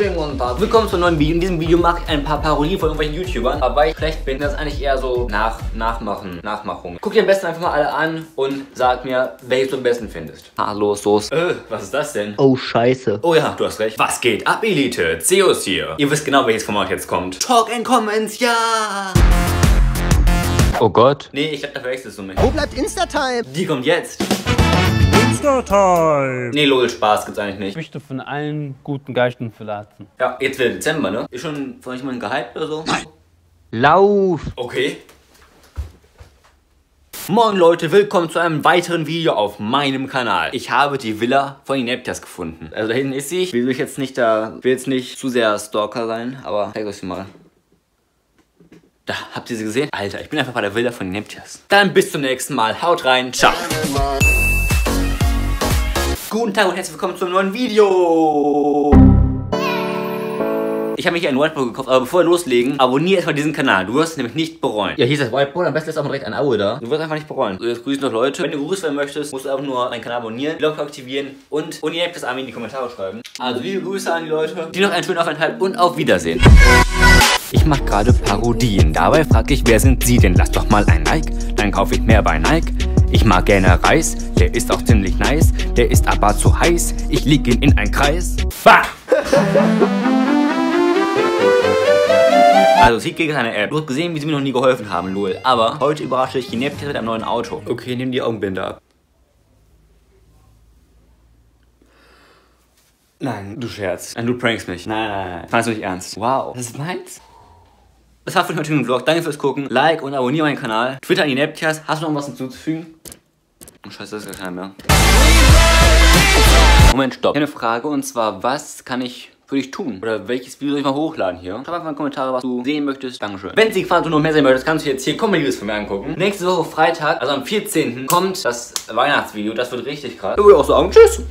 Schönen guten Tag. Willkommen zu einem neuen Video. In diesem Video mache ich ein paar Parodien von irgendwelchen YouTubern. Aber weil ich schlecht bin, das ist eigentlich eher so Nachmachung. Guck dir am besten einfach mal alle an und sag mir, welches du am besten findest. Hallo, Soße. Was ist das denn? Oh, scheiße. Oh ja, du hast recht. Was geht ab, Elite? Zeus hier. Ihr wisst genau, welches Format jetzt kommt. Talk and Comments, ja! Oh Gott. Nee, ich glaube, da verwechselst du mich. Wo bleibt Insta-Time? Die kommt jetzt. Insta-Time! Nee, lol, Spaß gibt's eigentlich nicht. Ich möchte von allen guten Geistern verlassen. Ja, jetzt wird Dezember, ne? Ist schon von jemandem gehypt oder so? Nein. Lauf! Okay. Moin Leute, willkommen zu einem weiteren Video auf meinem Kanal. Ich habe die Villa von Ineptias gefunden. Also da hinten ist sie. Ich will jetzt nicht zu sehr Stalker sein, aber zeig euch sie mal. Da, habt ihr sie gesehen? Alter, ich bin einfach bei der Villa von Ineptias. Dann bis zum nächsten Mal. Haut rein. Ciao. Guten Tag und herzlich willkommen zu einem neuen Video. Ich habe mir hier ein Whiteboard gekauft, aber bevor wir loslegen, abonniere erstmal diesen Kanal. Du wirst es nämlich nicht bereuen. Ja, hier ist das Whiteboard, am besten ist auch mal direkt ein Abo da. Du wirst einfach nicht bereuen. So, jetzt grüßen noch Leute. Wenn du gegrüßt werden möchtest, musst du einfach nur meinen Kanal abonnieren, die Glocke aktivieren und Ineptias Army in die Kommentare schreiben. Also liebe Grüße an die Leute. Die noch einen schönen Aufenthalt und auf Wiedersehen. Ich mache gerade Parodien. Dabei frage ich, wer sind Sie denn? Lass doch mal ein Like, dann kaufe ich mehr bei Nike. Ich mag gerne Reis, der ist auch ziemlich nice. Der ist aber zu heiß, ich lieg ihn in einen Kreis. Bah! Also Sieg gegen eine App. Du hast gesehen, wie sie mir noch nie geholfen haben, lol. Aber heute überrasche ich Ineptias mit einem neuen Auto. Okay, nimm die Augenbinde ab. Nein, du scherzt. Nein, du prankst mich. Nein. Fandest du nicht ernst? Wow, das ist meins? Das war für den heutigen Vlog. Danke fürs Gucken. Like und abonniere meinen Kanal. Twitter an Ineptias. Hast du noch was hinzuzufügen? Oh, scheiße, das ist gar keiner mehr. Moment, stopp. Ich habe eine Frage und zwar, was kann ich für dich tun? Oder welches Video soll ich mal hochladen hier? Schreib einfach in die Kommentare, was du sehen möchtest. Dankeschön. Wenn sie quasi noch mehr sehen möchtest, kannst du jetzt hier Comedy-Videos von mir angucken. Nächste Woche Freitag, also am 14. kommt das Weihnachtsvideo. Das wird richtig krass. Ich würde auch sagen, tschüss.